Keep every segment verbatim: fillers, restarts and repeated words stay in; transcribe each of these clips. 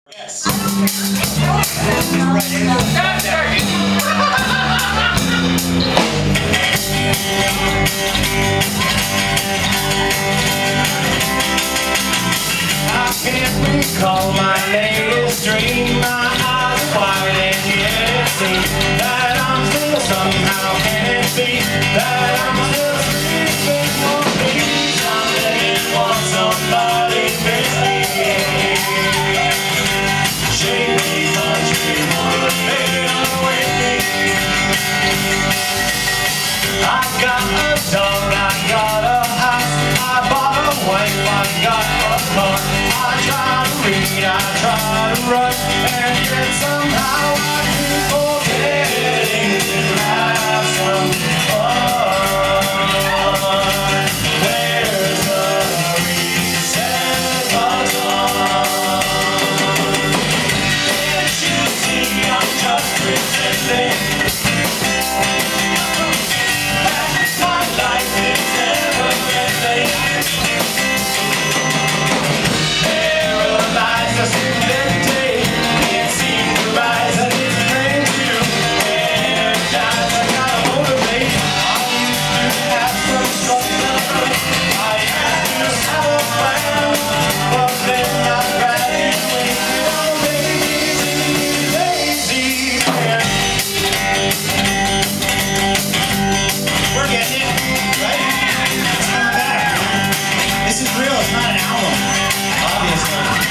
Yes. I can't recall my latest dream. My eyes are wide and yet see that I'm still somehow can't be that I'm still sleeping on me. Someday want somebody miss me. Shake me, punch me, motivate with me. I got a dog, I got a house, I bought a wife, I got a car. I try to read, I try to write, and yet somehow I keep forgetting to have some fun. Where's the reset button? Can't you see I'm just pretending? My life is never ending. Paralyzed, I seem empty. Can't seem to rise, and it's plain to energize. I gotta motivate. I used to have some structure. I had to have a plan, but then I graduated on lazy, lazy man. We're getting it, right? It's coming back. This is real, it's not an album, obviously.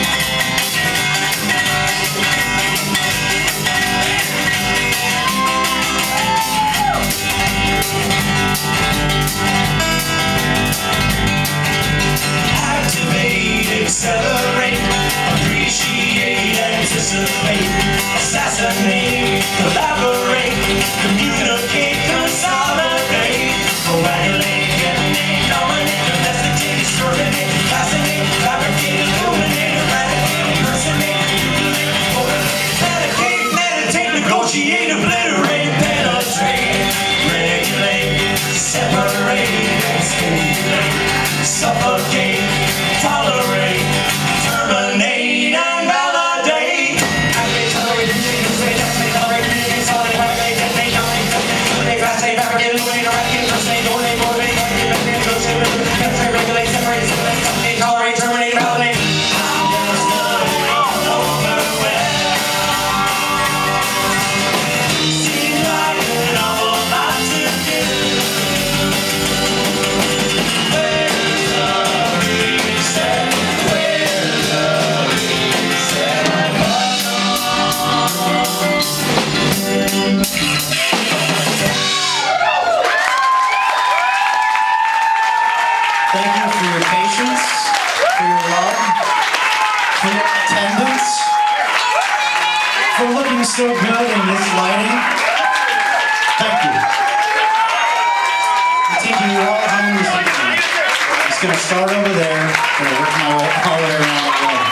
Activate, accelerate, appreciate, anticipate, assassinate, collaborate, communicate, consolidate, coagulate, detonate, dominate, domesticate, exterminate, fascinate, fabricate, illuminate, eradicate, impersonate, mutilate, motivate, medicate, meditate, negotiate, obliterate, penetrate, regulate, separate, stimulate, suffocate, tolerate, terminate, and validate. Activate, tolerate, intimidate, decimate, tolerate, mitigate, solidate, propagate, detonate, dominate, eliminate, fascinate, fabricate, illuminate, eradicate, impersonate, dominate, motivate, medicate, negotiate, penetrate, regulate, separate, stimulate, suffocate, tolerate, terminate, validate. I'm just all overwhelmed. Seems like an awful lot to do. Where's the reset? Where's the reset button? Thank you for your patience, for your love, for your attendance, for looking so good in this lighting. Thank you. I'm taking you all home this evening. I'm just going to start over there and work my way all the way around the way.